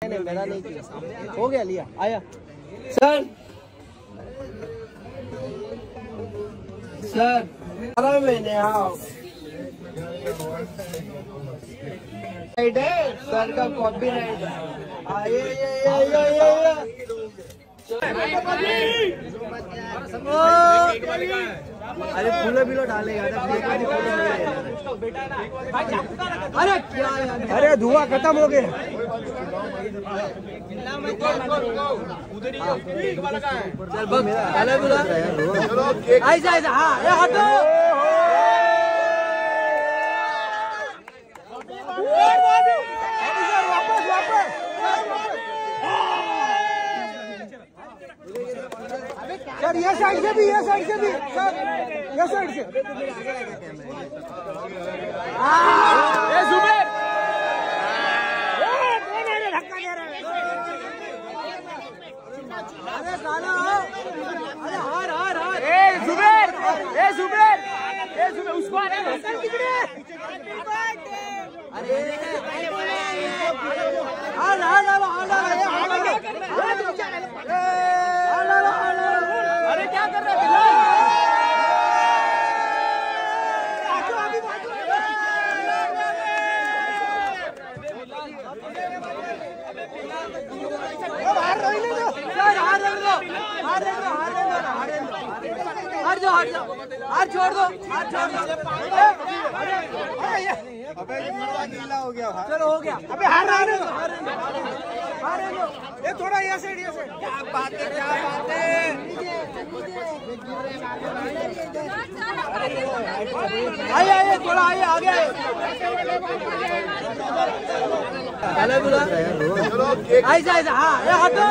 नहीं मेरा नहीं किया, हो गया लिया आया। सर सर 12 महीने आओ सर का कॉपी राइट अरे फूलो बिलो डालेगा अरे क्या अरे धुआं खत्म हो गया। ऐसा ऐसा हाँ हटो सर ये साइड से भी सर ये साइड से जुबेर धक्का दे रहे अरे साला अरे हार जुबेर उसको अरे क्या कर रहे हैं हार छोड़ दो अबे गीला हो गया चलो हो गया अबे हार ये थोड़ा ये साइड क्या बातें आइए थोड़ा आइए आगे ऐसा हाँ हटो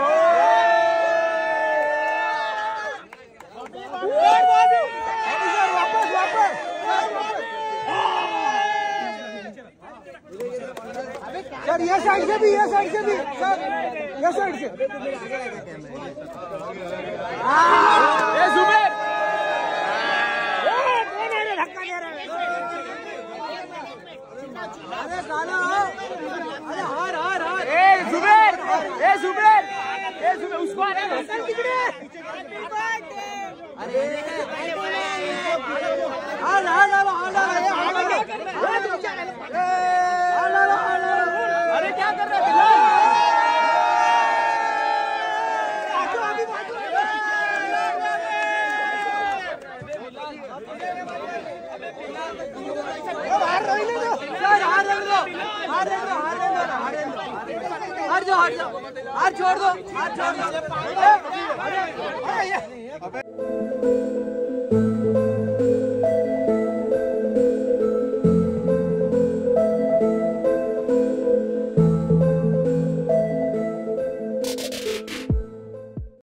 सर ये साइड से भी सर ये साइड से जुबेर धक्का दे रहे अरे साला अरे हार जुबेर उसको अरे अरे क्या कर रहे हैं हार छोड़ दो